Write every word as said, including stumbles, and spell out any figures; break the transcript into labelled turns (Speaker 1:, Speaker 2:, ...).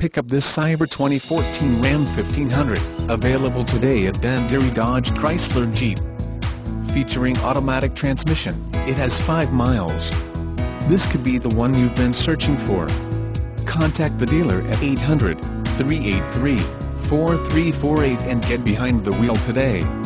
Speaker 1: Pick up this Siver twenty fourteen Ram fifteen hundred, available today at Deery Dodge Chrysler Jeep. Featuring automatic transmission, it has five miles. This could be the one you've been searching for. Contact the dealer at eight hundred, three eight three, four three four eight and get behind the wheel today.